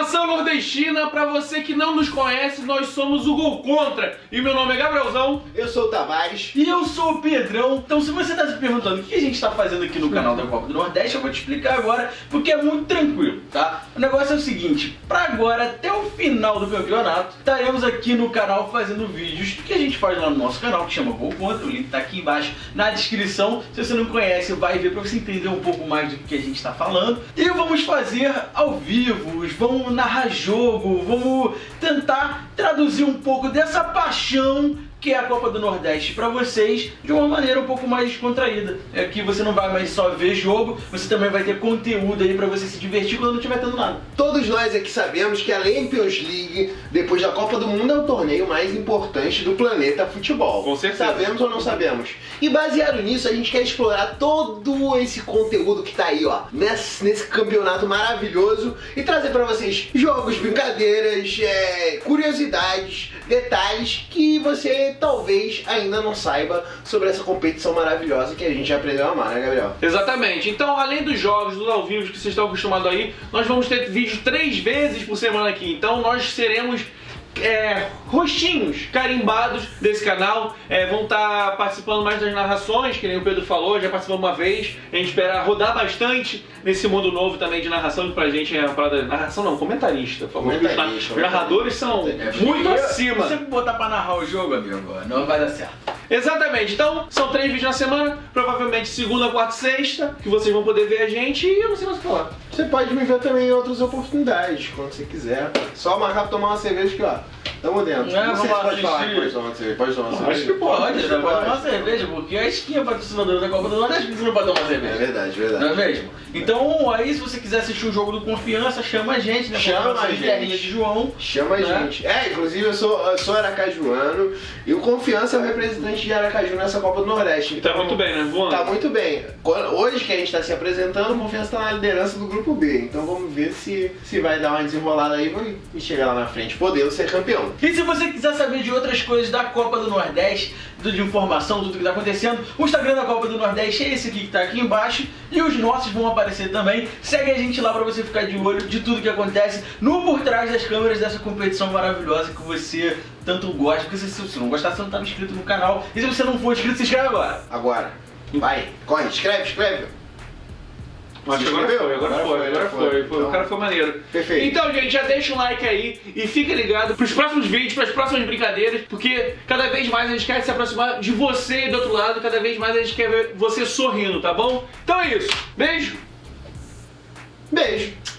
Nação nordestina, pra você que não nos conhece, nós somos o Gol Contra. E meu nome é Gabrielzão. Eu sou o Tavares. E eu sou o Pedrão. Então se você tá se perguntando o que a gente tá fazendo aqui no canal da Copa do Nordeste, eu vou te explicar agora, porque é muito tranquilo, tá? O negócio é o seguinte, pra agora, até o final do campeonato, estaremos aqui no canal fazendo vídeos que a gente faz lá no nosso canal, que chama Gol Contra. O link tá aqui embaixo na descrição. Se você não conhece, vai ver pra você entender um pouco mais do que a gente tá falando. E vamos fazer ao vivo, vamos narrar jogo, vamos tentar traduzir um pouco dessa paixão que é a Copa do Nordeste pra vocês de uma maneira um pouco mais descontraída. É que você não vai mais só ver jogo, você também vai ter conteúdo aí pra você se divertir quando não estiver tendo nada. Todos nós aqui sabemos que a Champions League, depois da Copa do Mundo, é o torneio mais importante do planeta futebol. Com certeza. Sabemos ou não sabemos? E baseado nisso, a gente quer explorar todo esse conteúdo que tá aí, ó, nesse campeonato maravilhoso e trazer pra vocês jogos, brincadeiras, curiosidades, detalhes que você talvez ainda não saiba sobre essa competição maravilhosa que a gente já aprendeu a amar, né, Gabriel? Exatamente. Então, além dos jogos, dos ao vivo que vocês estão acostumados aí, nós vamos ter vídeos 3 vezes por semana aqui. Então, nós seremos rostinhos carimbados desse canal, vão estar participando mais das narrações, que nem o Pedro falou, já participou uma vez. A gente espera rodar bastante nesse mundo novo também de narração, que pra gente é uma parada... Narração não, comentarista, por favor. Os narradores são muito acima. Se você botar pra narrar o jogo, amigo, não vai dar certo. Exatamente, então são 3 vídeos na semana, provavelmente segunda, quarta e sexta, que vocês vão poder ver a gente e eu não sei mais o que falar. Você pode me ver também em outras oportunidades, quando você quiser. Só marcar pra tomar uma cerveja que, ó, tamo dentro. Não sei se pode falar que pode tomar uma cerveja. Pode tomar uma cerveja? Acho que pode, Você pode tomar uma cerveja, porque a Skin é patrocinadora da Copa do Nordeste, você não pode tomar cerveja. É verdade, verdade. Não é mesmo? Então, aí se você quiser assistir um jogo do Confiança, chama a gente, né? Chama a gente. Terrinha de João. Chama a gente. Inclusive eu sou aracajuano e o Confiança é o representante de Aracaju nessa Copa do Nordeste. Então, tá muito bem, né? Voando. Tá muito bem. Hoje que a gente tá se apresentando, o Confiança tá na liderança do grupo B. Então vamos ver se vai dar uma desenrolada aí e chegar lá na frente, podendo ser campeão. E se você quiser saber de outras coisas da Copa do Nordeste, de informação, tudo que tá acontecendo, o Instagram da Copa do Nordeste é esse aqui que tá aqui embaixo e os nossos vão aparecer também. Segue a gente lá pra você ficar de olho de tudo que acontece no por trás das câmeras dessa competição maravilhosa que você tanto gosta. Porque se você não gostar, você não tá inscrito no canal. E se você não for inscrito, se inscreve agora. Agora. Vai, corre, escreve. Acho que agora foi. Então, o cara foi maneiro. Perfeito. Então, gente, já deixa um like aí e fica ligado pros próximos vídeos, pras próximas brincadeiras, porque cada vez mais a gente quer se aproximar de você e do outro lado, cada vez mais a gente quer ver você sorrindo, tá bom? Então é isso. Beijo! Beijo.